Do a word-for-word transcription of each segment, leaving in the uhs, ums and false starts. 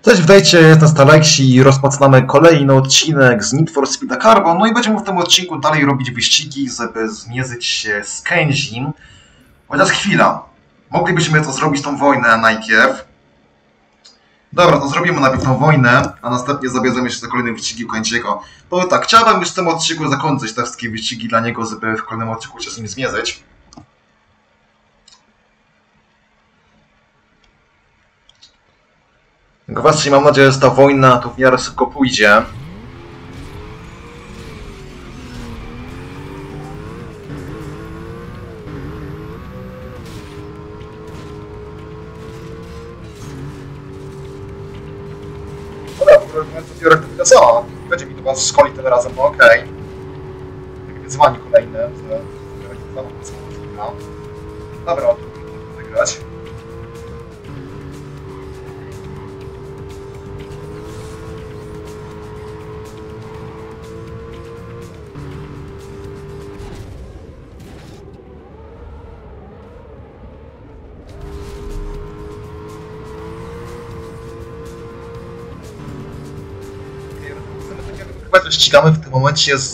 Cześć, witajcie, jestem Starlexi i rozpoczynamy kolejny odcinek z Need for Speed Carbon. No i będziemy w tym odcinku dalej robić wyścigi, żeby zmierzyć się z Kenzim. Chociaż chwila, moglibyśmy to zrobić tą wojnę najpierw. Dobra, to zrobimy najpierw tą wojnę, a następnie zabierzemy się za kolejne wyścigi Kenziego. To tak, chciałbym już w tym odcinku zakończyć te wszystkie wyścigi dla niego, żeby w kolejnym odcinku się z nim zmierzyć. Tylko właśnie mam nadzieję, że ta wojna tu w miarę szybko pójdzie. Dobra, w ogóle to biorę tylko co? Będzie mi to was szkoli tym razem, no okej. Okay. Takie wyzwanie kolejne, że będzie to samo. Dobra, tu będę wygrać. Chyba ścigamy w tym momencie z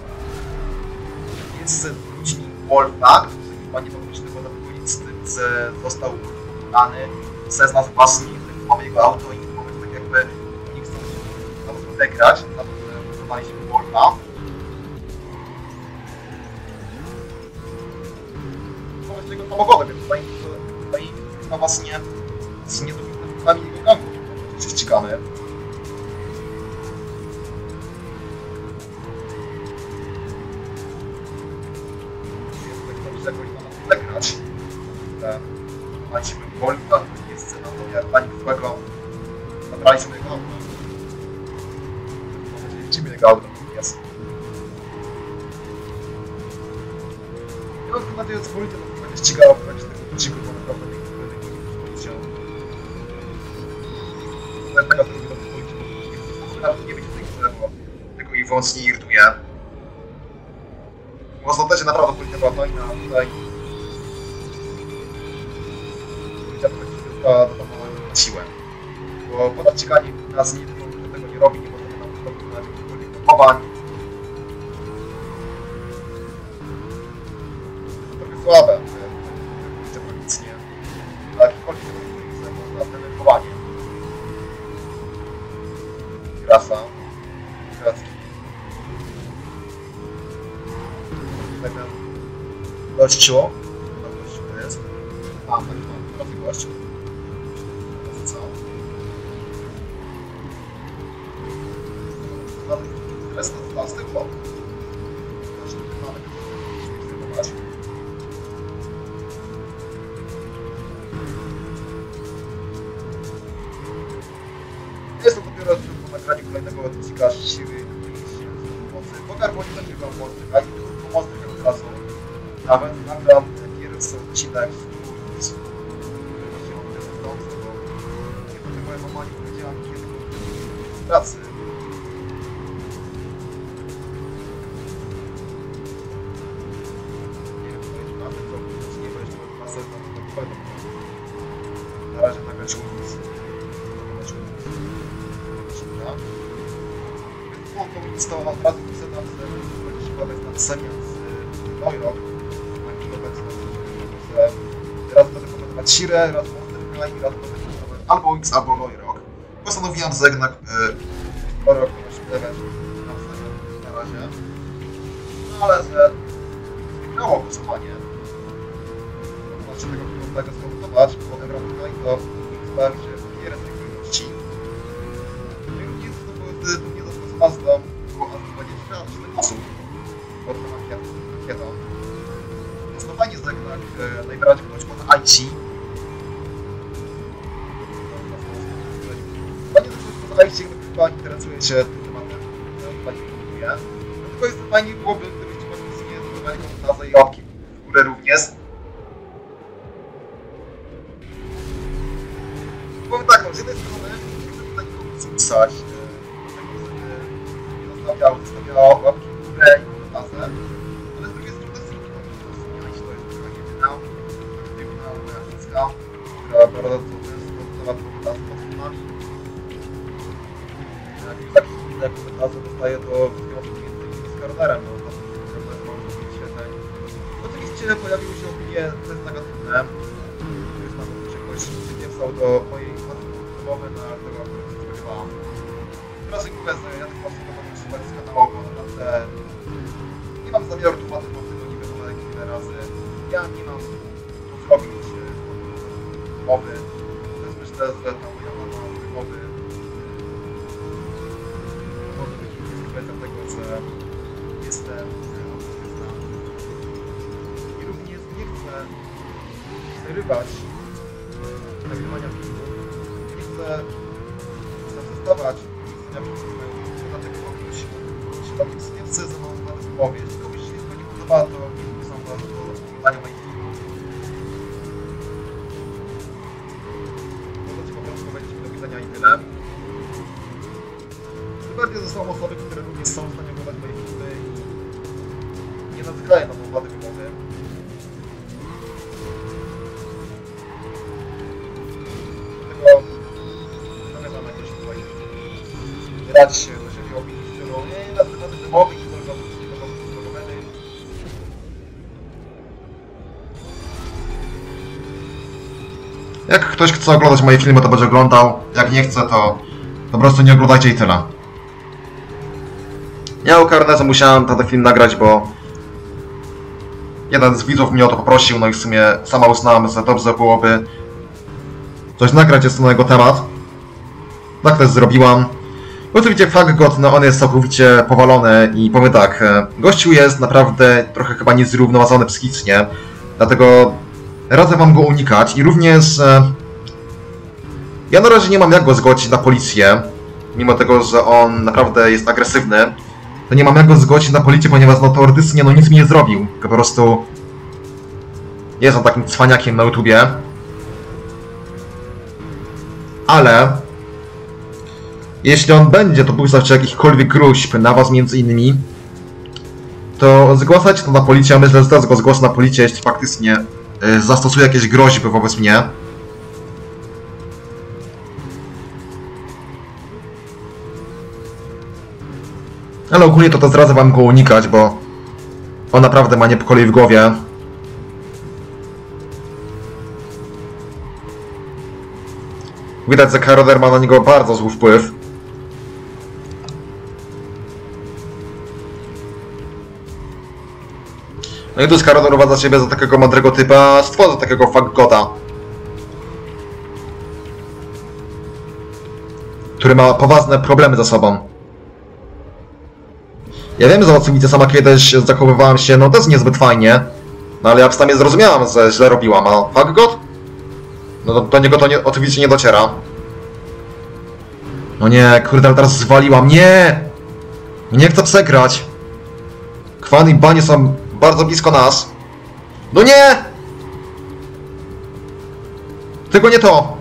jest ludźmi Wolfa, który chyba nie powinien tego dopowiedzieć z tym, że został dany przez nas własnych, mamy jego auto i w tym momencie tak jakby nie chcą się odegrać, na to, że uznaliśmy Wolfa. Wobec tego samochodem, więc tutaj, tutaj chyba właśnie z niedobitnymi jego gangu się ścigamy. Zagrać. Macie Wolfa, jest scena, to jak pani złego zabraliśmy jego auto. Widzimy jego auto, jest. Ja mam nadzieję, że zwolnicie, to będzie ścigało w trakcie tego wyścigu, bo naprawdę nie będę go nie chciał. To jest taka, że lubię to zwolnić, bo nawet nie będzie tego, bo tego i wyłącznie irytuje. W ostatecznie naprawdę policja była fajna, tutaj policja dodatkowo na siłę, bo podatkanie nas nie tego nie robi, nie możemy nam zrobić na jakichkolwiek blokowań. Trochę słabe, policja policznie, na jakikolwiek policja można denerwowanie. Grasa, Gracki. Gościu, no gościu to jest. Mam, tak, mam, trafi gościu. Co? Teraz to dwa z tych bok. Mamy to jest to dopiero po nagraniu kolejnego odcinka siły mocy. Po Carbonie nagrywam mocnych, a i tylko mocnych od razu. Nawet nagram pierwszy odcinek z się odtęskniący, bo nie to moja mama nie powiedziała mi kiedy z pracy. Nie wiem, co jest na tym, co nie będzie miał pracę, to pewno. Na razie nagrać nic. Nagrać nic. Więc to nic to od razu piszę tam, że będzie się badać nad semian z Neurok. Raz będę komentować Shirę, raz Monsterka i raz będę komentować albo X, albo Loyrock. Postanowiłem, że jednak yy, Loyrock ponieważ event na razie. No ale że wygrało głosowanie. Znaczy tego piątego skomentować, bo Evropa i to X się popierę tej kolejności. No i nie jest to było nie doszło z Mazdą, było aż dwadzieścia cztery osób pod tą ankietą. No fajnie jest jednak e, najbardziej wyglądać pod I C. Fajnie też pod I C, gdyby chyba interesuje się tym tematem, chyba nie próbuje. Tylko jest fajnie byłoby, gdybyście faktycznie zadawali komentarze i łapki w górę również. Powiem tak, no, z jednej strony chcę tutaj nikogo pisać, nie zostawiał, zostawiał łapki w górę i komentarze. Ale z drugiej strony jest to jest taka jedyna, jedyna moja która bardzo często temat z patronami. jeżeli taki jak komentarze dostaję, to wszystkie mam między innymi z Karonerem, no to jest mało wyświetleń. Oczywiście pojawiły się opinie też negatywne, które tam jakoś nie wstał do mojej mowy na tego, którego się spodziewałam. Teraz jak mówię, ja tych mocno to mogę usuwać z kanału, bo naprawdę nie mam zamiaru tłumaczyć o tym, nie wiadomo ile razy. Ja nie mam tu zrobić mowy. To jest myślę, że ta moja mowa wymowy może być kwestia dlatego, że jestem autystyczna i również nie chcę przerywać nagrywania filmu. Nie chcę zaprzestawać istnienia filmu, dlatego kogoś jeśli komuś nie chcę za mną na rozmowie, jeśli komuś się nie podoba, to są do oglądania moich filmów. Możecie po prostu powiedzieć mi do widzenia i tyle. Tym bardziej, że są osoby, które również są w stanie oglądać moje filmy i nie nazykają na tą wadę wymowy. Dlatego zamierzam jakoś tutaj wydać się do siebie opinii, którą nie na wady wymowy i tylko dogodowy. Jak ktoś chce oglądać moje filmy, to będzie oglądał. Jak nie chce, to po prostu nie oglądajcie i tyle. Ja u Karneza musiałem ten film nagrać, bo jeden z widzów mnie o to poprosił, no i w sumie sama uznałam, że dobrze byłoby coś nagrać jest na jego temat. Tak też zrobiłam. Oczywiście Fuck God, no on jest całkowicie powalony i powiem tak, gościu jest naprawdę trochę chyba niezrównoważony psychicznie, dlatego radzę wam go unikać i również e, ja na razie nie mam jak go zgłosić na policję, mimo tego, że on naprawdę jest agresywny, to nie mam jak go zgłosić na policję, ponieważ no teoretycznie no nic mi nie zrobił, tylko po prostu jest on takim cwaniakiem na YouTubie. Ale jeśli on będzie to puszczać jakichkolwiek gruźb na was między innymi, to zgłaszajcie to na policję, a myślę, że teraz go zgłoszę na policję, jeśli faktycznie y, zastosuje jakieś groźby wobec mnie. Ale ogólnie to też radzę wam go unikać, bo on naprawdę ma niepokoi w głowie. Widać, że Karoder ma na niego bardzo zły wpływ. No i tu Karoder uważa siebie za takiego mądrego typa, stworzy takiego Fuck Goda, który ma poważne problemy ze sobą. Ja wiem, że oczywiście sama kiedyś zachowywałam się, no też niezbyt fajnie, no ale ja przynajmniej zrozumiałam, że źle robiłam, a Fuck God? No do, do niego to nie, oczywiście nie dociera. No nie, kurde, ale teraz zwaliłam, nie! Nie chcę przegrać. Kwan i Banie są bardzo blisko nas. No nie! Tylko nie to!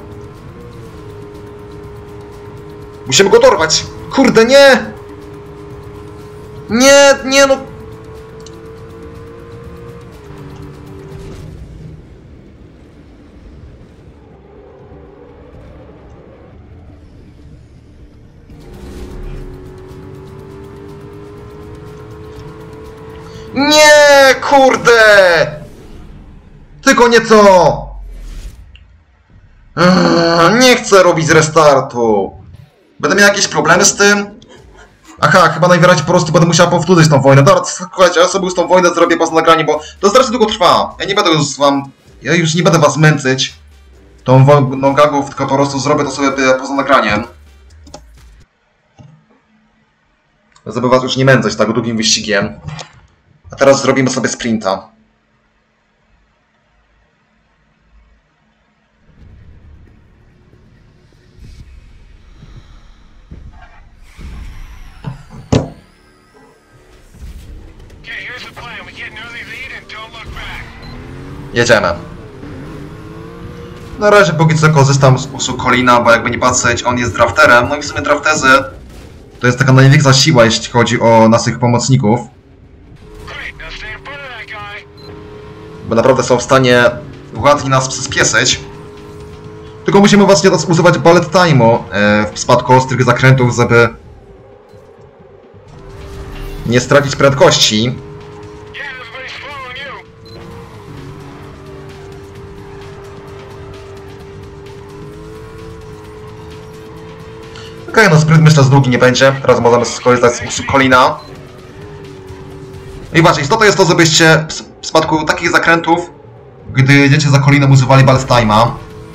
Musimy go dorwać! Kurde, nie! Nie, nie no! Nie, kurde! Tylko nie to! Nie chcę robić restartu. Będę miał jakieś problemy z tym? Aha, chyba najwyraźniej po prostu będę musiał powtórzyć tą wojnę. Dobra, słuchajcie, ja sobie już tą wojnę zrobię poza nagraniem, bo to strasznie długo trwa. Ja nie będę już wam... Ja już nie będę was męczyć tą wojną gagów, tylko po prostu zrobię to sobie poza nagraniem. Żeby was już nie męczyć tak długim wyścigiem. A teraz zrobimy sobie sprinta. Jedziemy. Na razie póki co korzystam z usług Colina, bo jakby nie patrzeć, on jest drafterem. No i w sumie drafterzy to jest taka największa siła, jeśli chodzi o naszych pomocników. Bo naprawdę są w stanie ładnie nas przyspieszyć. Tylko musimy właśnie teraz używać bullet time'u w przypadku ostrych zakrętów, żeby nie stracić prędkości. Okej, okay, no spryt myślę, że długi nie będzie. Teraz możemy skorzystać z usług Collina. I właśnie, istotą jest to, żebyście w przypadku takich zakrętów, gdy jedziecie za Collinem, używali Ballast Time'a.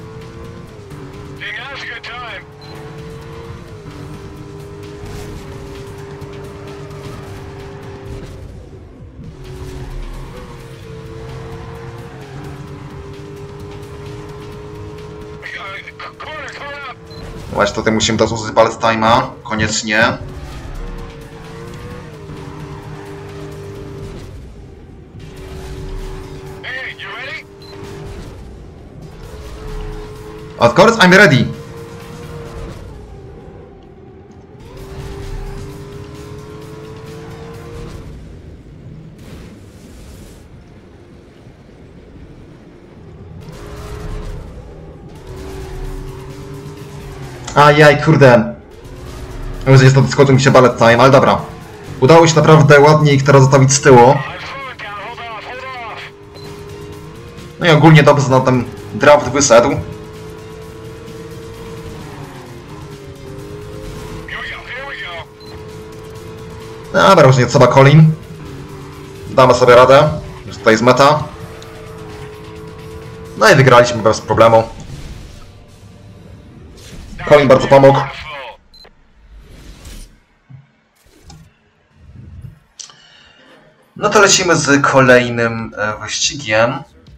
Właśnie tutaj musimy teraz użyć Ballast Time'a, koniecznie. Of course, I'm ready. Ajaj, kurde. Już niestety skoczył mi się Ballast Time, ale dobra. Udało się naprawdę ładnie ich teraz zostawić z tyłu. No i ogólnie dobrze na ten draft wyszedł. Dobra, już nie trzeba Collin. Damy sobie radę. Już tutaj jest meta. No i wygraliśmy bez problemu. Collin bardzo pomógł. No to lecimy z kolejnym wyścigiem.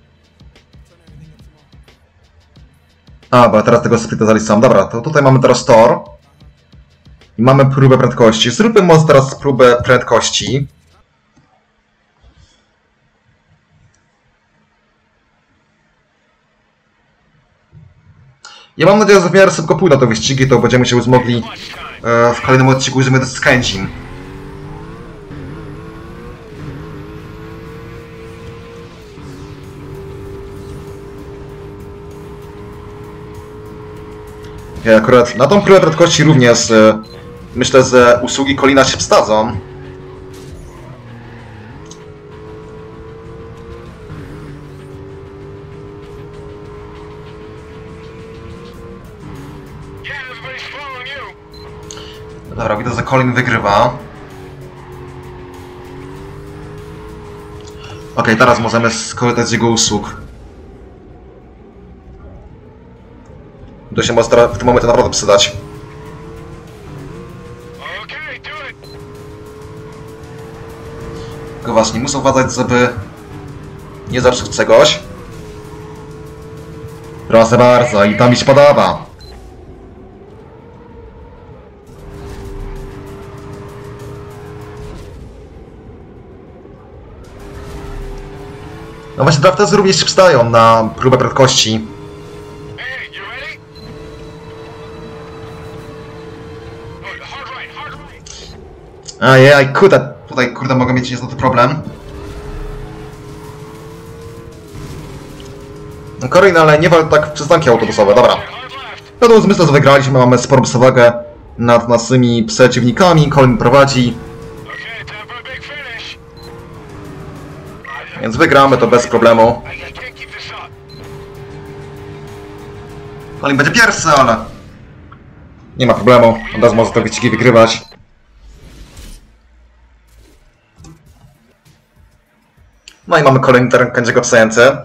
A, bo teraz tego splita zaliczam. Dobra, to tutaj mamy teraz tor. I mamy próbę prędkości. Zróbmy może teraz próbę prędkości. Ja mam nadzieję, że w miarę szybko pójdą te wyścigi, to będziemy się już mogli e, w kolejnym odcinku używać z chęci. Ja akurat na tą próbę prędkości również e, myślę, że usługi Collina się wstadzą. Dobra, widzę, że Collin wygrywa. Ok, teraz możemy skorzystać z jego usług. To się może w tym momencie naprawdę przydać. Tylko właśnie, muszę uważać, żeby nie zepsuć czegoś. Proszę bardzo, i to mi się podoba. No właśnie, drafterzy również się przydają na próbę prędkości. Ajaj, kurde, tutaj kurde mogę mieć niestety problem. No Collin, ale nie wal tak w przystanki autobusowe, dobra. No to myślę, że wygraliśmy, mamy sporą przewagę nad naszymi przeciwnikami, Collin prowadzi. Więc wygramy to bez problemu. Collin będzie pierwszy, ale nie ma problemu, od razu może te wyścigi wygrywać. No i mamy kolejny teren Kenji'ego w Science.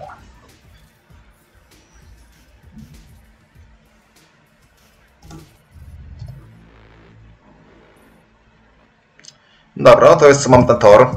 Dobra, to jest co mam ten tor.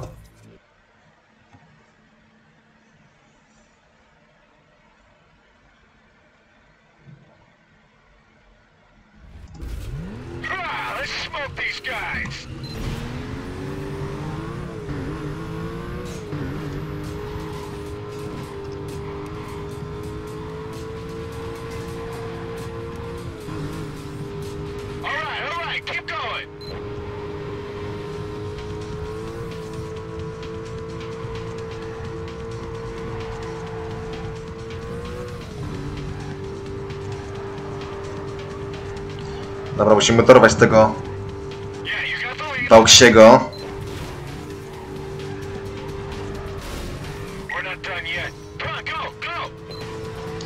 Dobra, musimy dorwać tego Bauxiego.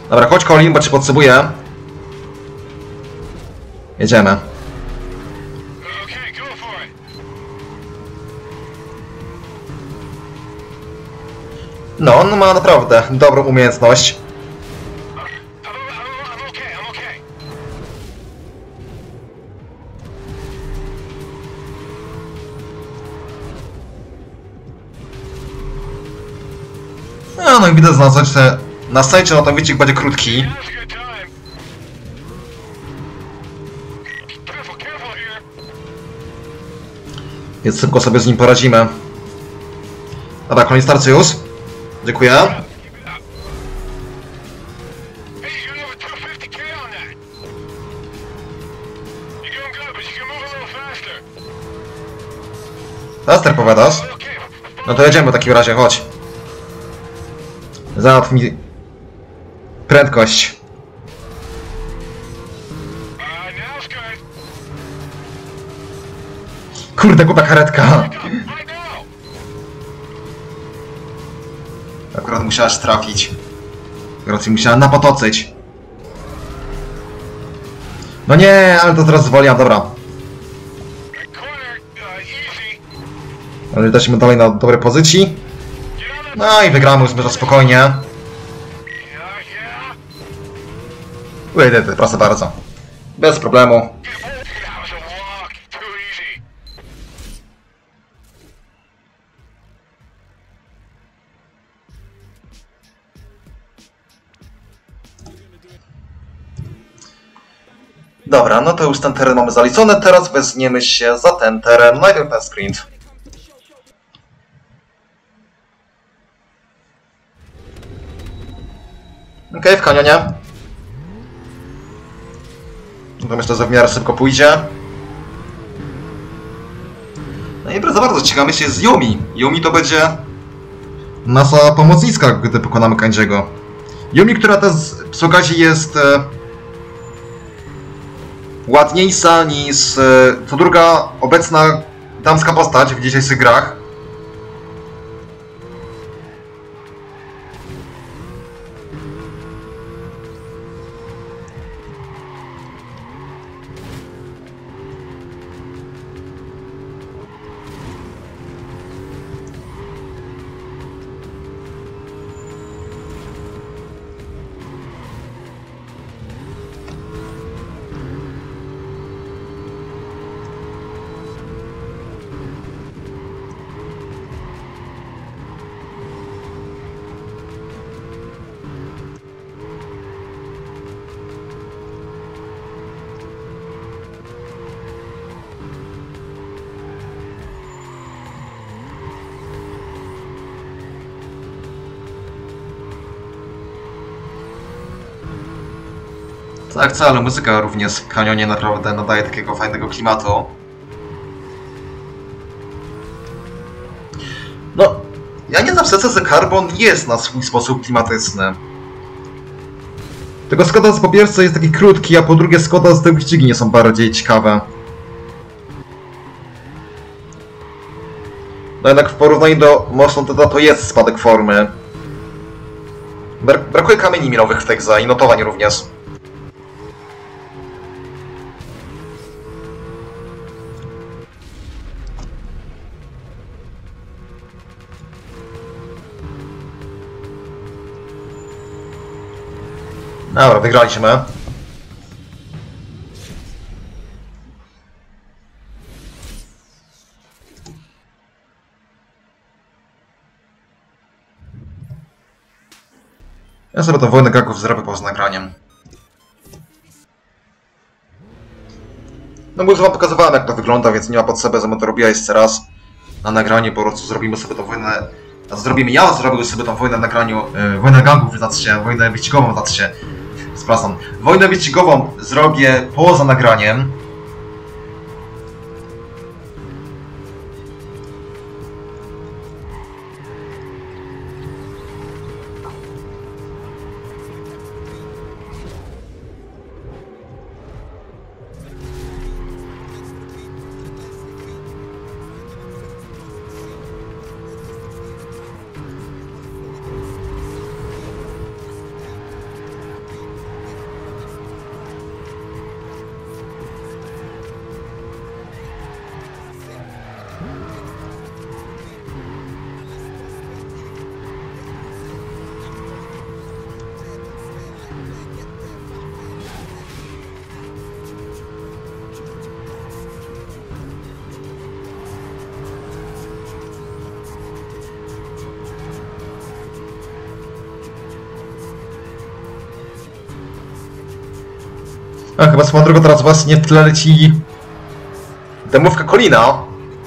Dobra, chodź Colin, bo cię potrzebuję. Jedziemy. No, on ma naprawdę dobrą umiejętność. No, no i widać na że na scenie, no ten wyścig będzie krótki. Więc szybko sobie z nim poradzimy. Dobra, koniec starcy już. Dziękuję. Laster powiadasz? No to jedziemy w takim razie, chodź. Załatw mi prędkość. Kurde, głupia karetka. Akurat musiałaś trafić. Akurat się musiała napotocyć. No nie, ale to teraz zwoliłam, dobra. Ale jesteśmy dalej na dobrej pozycji. No i wygramy już może spokojnie. Ujdę, proszę bardzo. Bez problemu. Dobra, no to już ten teren mamy zaliczony, teraz weźmiemy się za ten teren, najpierw ten sprint. Okej, okay, w kanionie. To myślę, że w miarę szybko pójdzie. No i bardzo bardzo ciekawe się z Yumi. Yumi to będzie nasza pomocnicka, gdy pokonamy Kanjiego. Yumi, która też przy okazji jest e, ładniejsza niż e, co druga obecna damska postać w dzisiejszych grach. Tak, co, ale muzyka również w kanionie naprawdę nadaje takiego fajnego klimatu. No, ja nie zawsze że Carbon jest na swój sposób klimatyczny. Tylko szkoda, że po pierwsze jest taki krótki, a po drugie szkoda, że te wyścigi nie są bardziej ciekawe. No jednak w porównaniu do Motion Teta to jest spadek formy. Brak brakuje kamieni milowych w tej grze i notowań również. Dobra, wygraliśmy. Ja sobie tą wojnę gagów zrobię poza nagraniem. No bo już wam pokazywałem, jak to wygląda, więc nie ma potrzeby, żebym to robiła jeszcze raz na nagranie, po prostu zrobimy sobie tą wojnę. Zrobimy, ja zrobię sobie tą wojnę na nagraniu, yy, wojnę gangów wydacie, wojnę wyścigową wydacie. Przepraszam, wojnę wyścigową zrobię poza nagraniem. A chyba swoją drogą teraz właśnie w tle leci demówka Colina.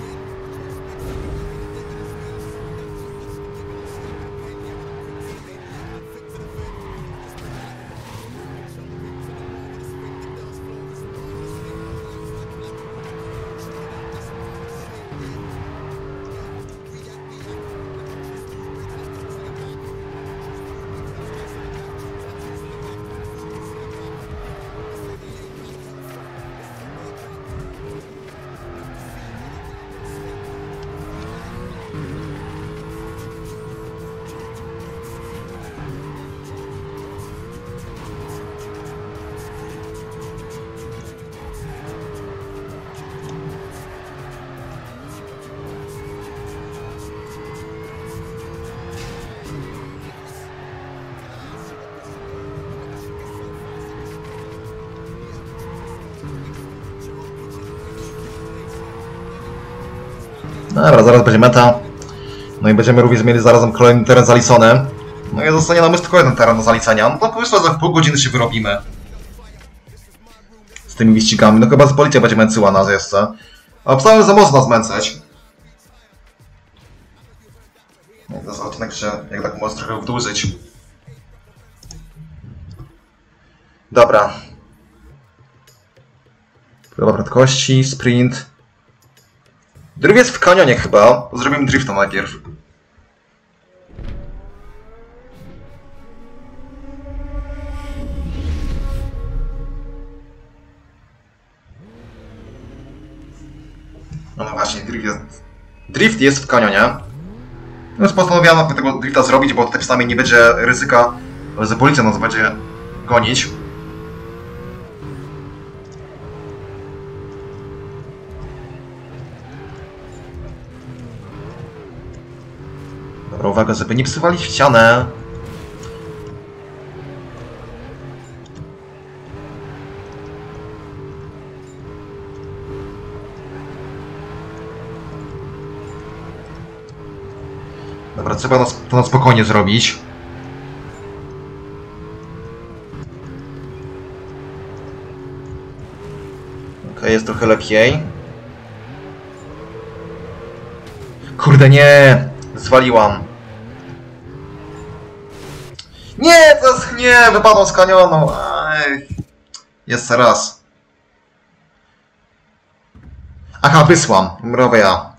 Dobra, zaraz będzie meta. No i będziemy również mieli zarazem kolejny teren zaliczony. No i zostanie nam już tylko jeden teren do zaliczenia. No to myślę, że w pół godziny się wyrobimy. Z tymi wyścigami. No chyba z policja będzie męczyła nas jeszcze. A obstawiam, że można zmęcać. No i ten odcinek się jak tak może trochę wydłużyć. Dobra. Próba prędkości, sprint. Drift jest w kanionie chyba. Zrobimy drifta najpierw. No, no właśnie, drift jest... Drift jest w kanionie. No więc postanowiono tego drifta zrobić, bo tutaj przynajmniej nie będzie ryzyka, że policja nas będzie gonić. Dobra, uwaga, żeby nie psywalić w ścianę. Dobra, trzeba to na spokojnie zrobić. Okej, jest trochę lepiej. Kurde, nie! Zwaliłam. Nie, to jest... nie! Wypadłem z kanionu! Ej. Jeszcze raz. Aha, wysłam. Robię ja.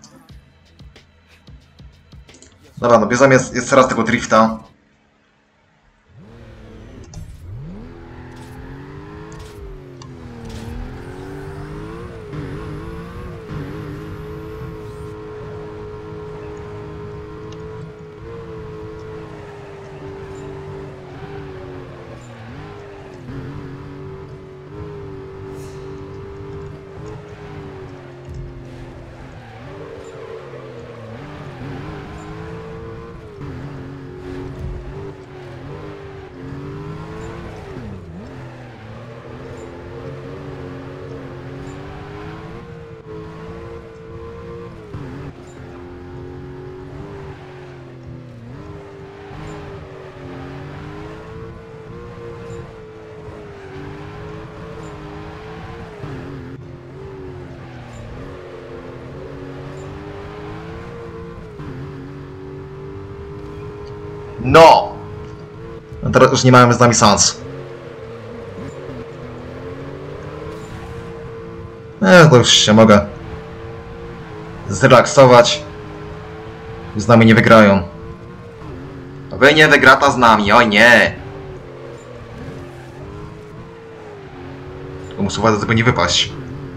Dobra, no bierzemy jeszcze raz tego drifta. No! No teraz już nie mamy z nami szans. Eee, to już się mogę zrelaksować. Z nami nie wygrają. Wy nie wygrata z nami, oj nie! Tylko muszę uważać, żeby nie wypaść.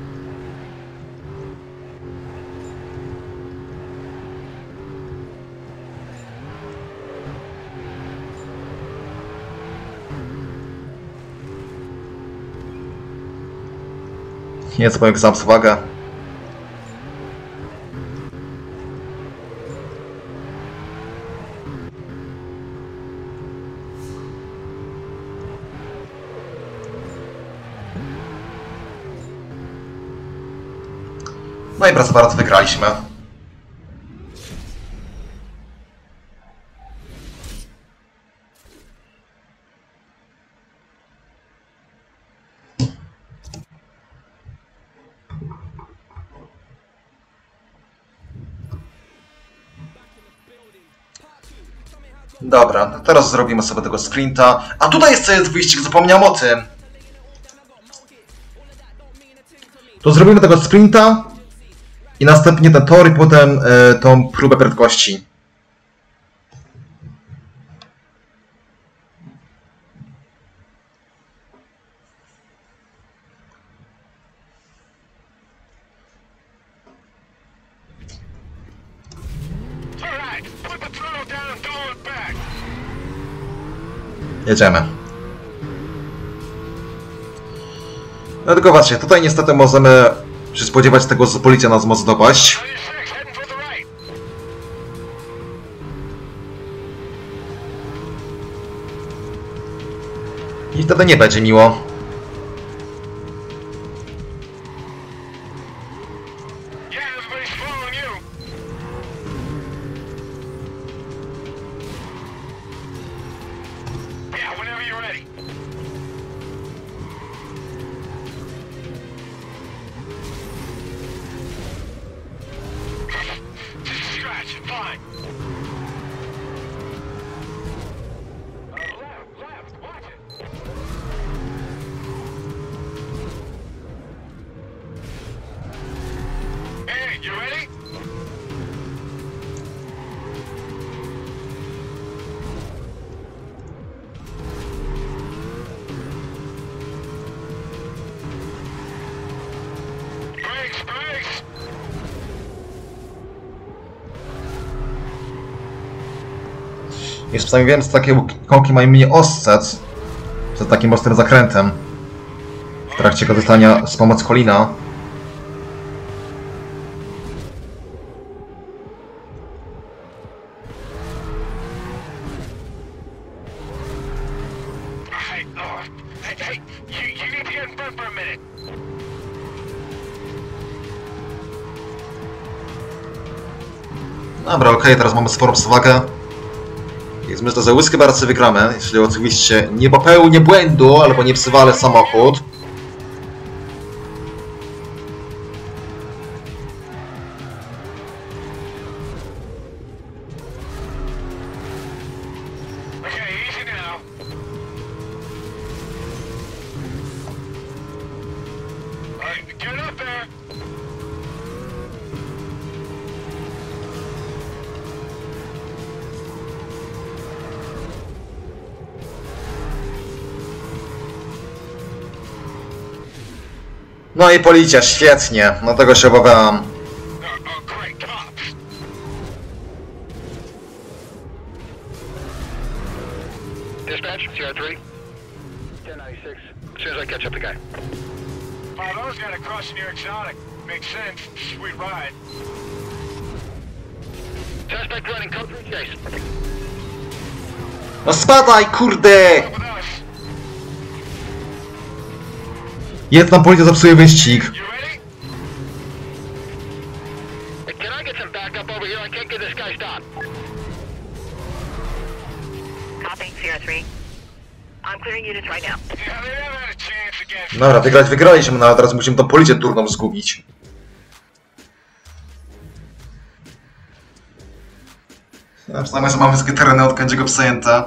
Nieco powiem za uwagę. No i proszę bardzo, wygraliśmy. Dobra, to teraz zrobimy sobie tego sprinta. A tutaj jest, jest wyścig, zapomniałem o tym. To zrobimy tego sprinta i następnie ten tor i potem y, tą próbę prędkości. Jedziemy. No tylko właśnie, tutaj niestety możemy się spodziewać tego, że policja nas może dopaść. I wtedy nie będzie miło. Jeszcze przynajmniej wiem, że takie kołki mają mniej ostrzec przed takim ostrym zakrętem w trakcie korzystania z pomocy Colina. Dobra, okej, okay, teraz mamy sporą przewagę. Więc myślę, że łyskę bardzo wygramy, jeśli oczywiście nie popełnię błędu albo nie przywalę samochód. No i policja, świetnie, no tego się obawiałam. Dispatch, C R three. ten ninety-six. As soon as I catch up the guy. Paolo's got a cross near exotic. Makes sense. Sweet ride. Suspect running code three chase. No spadaj, kurde! Jedna policja zepsuje wyścig. Dobra, wygrać wygraliśmy, no ale teraz musimy tą policję durną zgubić. Ja przynajmniej, że mamy wszystkie tereny od Kędziego przejęte.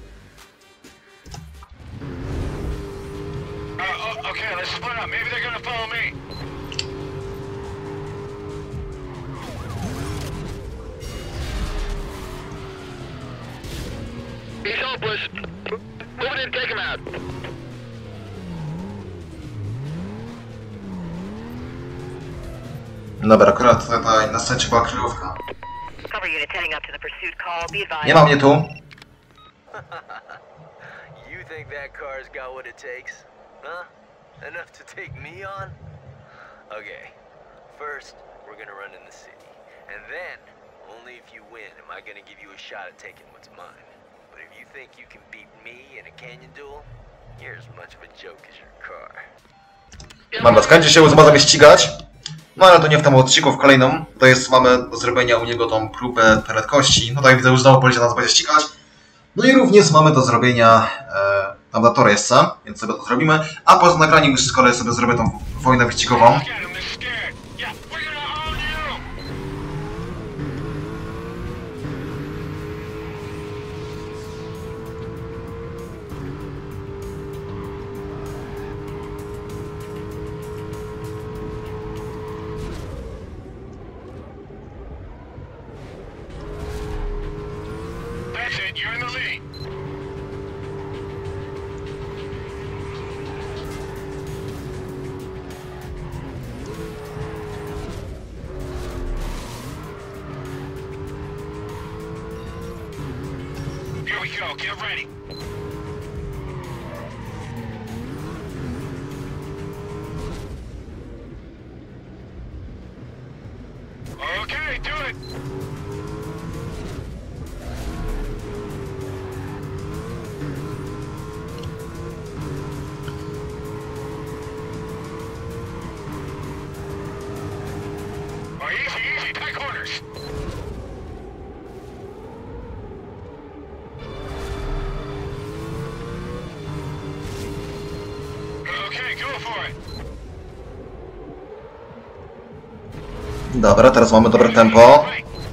Dobra, akurat tutaj na scenie była kryjówka. Nie ma mnie tu. You think that car's got what it takes? Huh? Enough to take me on? Okay. First, we're gonna run in the city. And then, only if you win am I gonna give you a shot at taking what's mine. But if you think you can beat me in a canyon duel, you're as much of a joke as your car. Dobra, skończy się, możemy ścigać. No ale to nie w tym odcinku, w kolejnym. To jest, mamy do zrobienia u niego tą próbę prędkości. No tak widzę, już znowu policja nas będzie ścigać. No i również mamy do zrobienia e, tam na Torresce, więc sobie to zrobimy. A poza nagraniem już z kolei sobie zrobię tą wojnę wyścigową. That's it. You're in the lead. Here we go. Get ready. Okay, do it. Oh, easy, easy. Tight corners. Okay, go for it. Dobra, teraz mamy dobre tempo.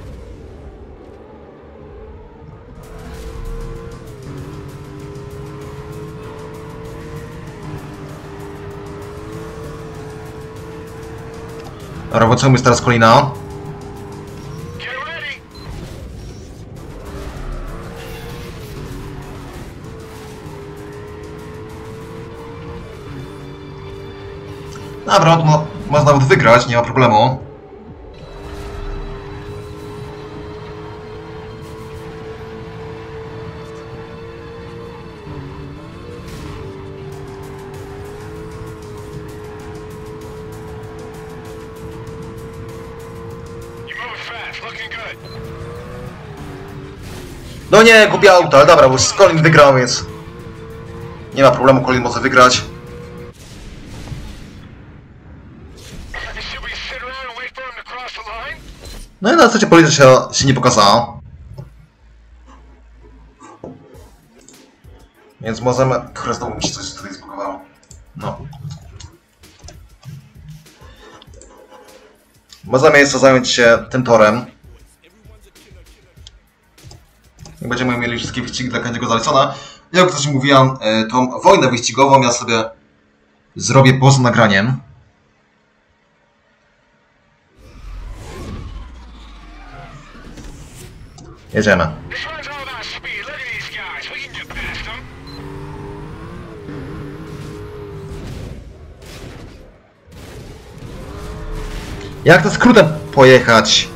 Robocemy jest teraz kolina. Dobra, to mo można nawet wygrać, nie ma problemu. No nie, głupie auto, ale dobra, bo już Colin wygrał, więc nie ma problemu, Colin może wygrać. No i na zasadzie policja się, się nie pokazała. Więc możemy... Kurde, znowu mi się coś tutaj zbugowało. No. Możemy jeszcze zająć się tym torem. I będziemy mieli wszystkie wyścigi dla każdego zalecona. Jak też mówiłem, tą wojnę wyścigową ja sobie zrobię poza nagraniem. Jedziemy. Jak to skrótem pojechać?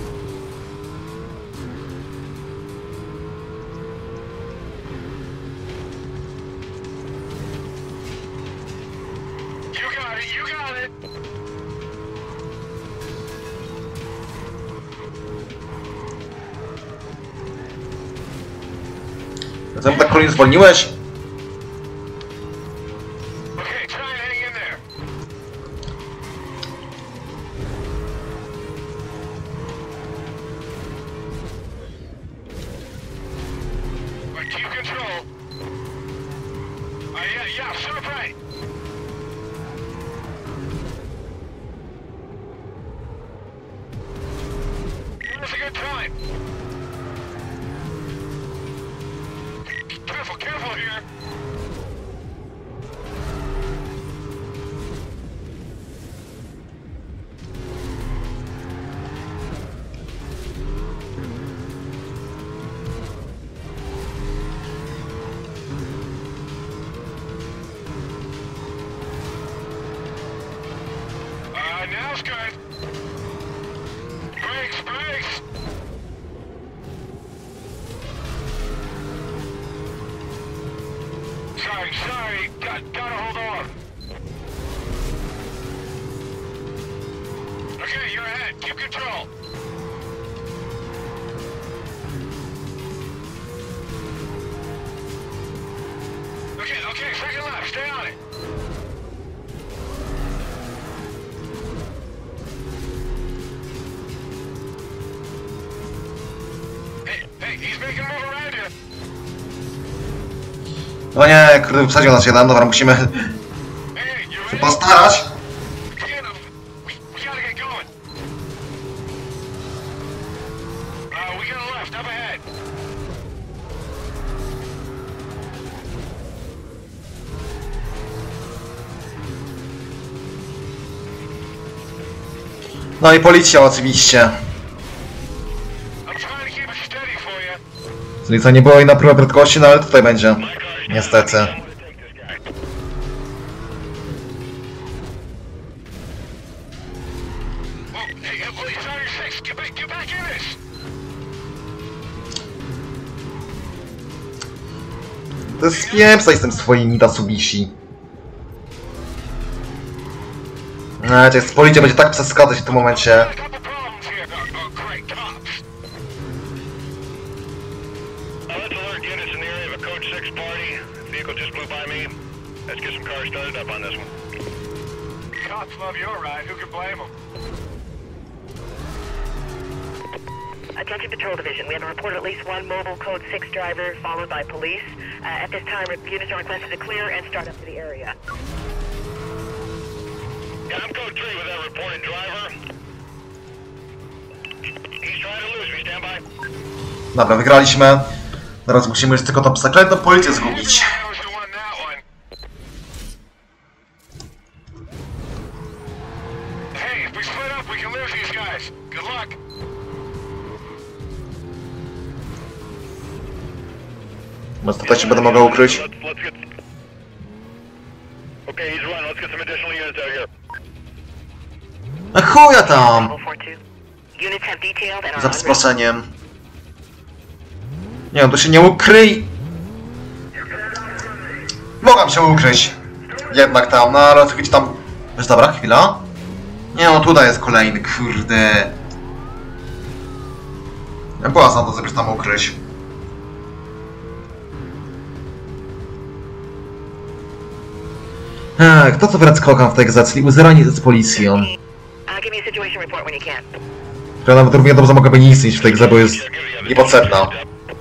Zatem tak Colin zwolniłeś? Sorry, sorry, got, gotta hold on. Okay, you're ahead, keep control. Okay, okay, second left, stay on it. Hey, hey, he's making a move around you. No nie, kurde, wsadził nas jeden, dobra, musimy się postarać. No i policja oczywiście. Czyli co, nie było jej na próbę prędkości, no ale tutaj będzie. Niestety. To jest piepsa z tym swoim Mitsubishi. No, to jest policja będzie tak przeskadzać w tym momencie. Attention Patrol Division, we have a report at least one mobile code six driver followed by police. Uh, at this time, units are requested to clear and start up to the area. Yeah, I'm code three with that reported driver. He's trying to lose me, stand by. Dobra, wygraliśmy. Teraz musimy już tylko tą przeklętą policję zgubić. Może tutaj się będę mogła ukryć. A chuja tam! Za przeproszeniem. Nie no, to się nie ukryj! Mogłam się ukryć. Jednak tam, no ale gdzieś tam... Wiesz, dobra, chwila. Nie no, tutaj jest kolejny, kurde. Ja była za to, żeby się tam ukryć. Ech, to co wracam kocham w tej grze, czyli uzeranie z policją. Ja nawet równie dobrze mogłaby nie istnieć w tej grze, bo jest niepotrzebna.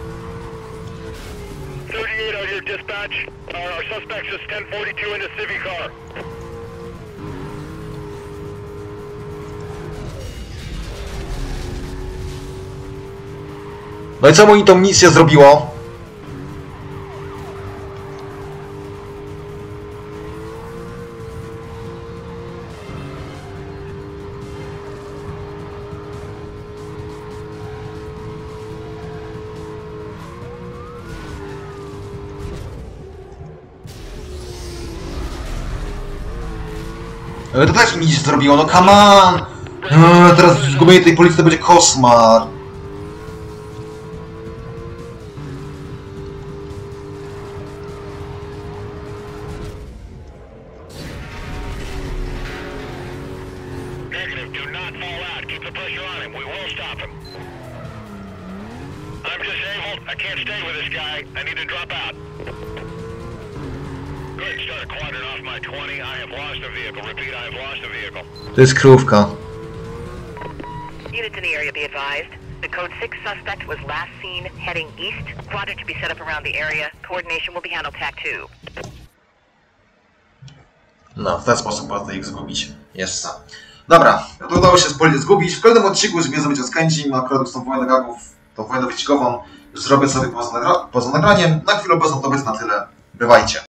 No i co mu oni tą misję zrobiło? To też mi się zrobiło, no come on! Eee, teraz zgubienie tej policji to będzie koszmar. Negative, do not fall out. Keep the pressure on him. We will stop him. I'm disabled. I can't stay with this guy. I need to drop out. Good, start quadrant off my twenty. I have lost a vehicle. Repeat, I have lost a vehicle. To jest krówka. Units in the area be advised. The code six suspect was last seen heading east. Quadrant to be set up around the area. Coordination will be handled T A C two. No, w ten sposób można ich zgubić. Jeszcze. Dobra, to udało się z policją zgubić. W kolejnym odcinku już mnie zrobić z Kędzim, akurat z tą wojnę gagów, tą wojnę wyścigową. Już zrobię sobie poza, nagra poza nagraniem. Na chwilę obecną to będzie na tyle. Bywajcie.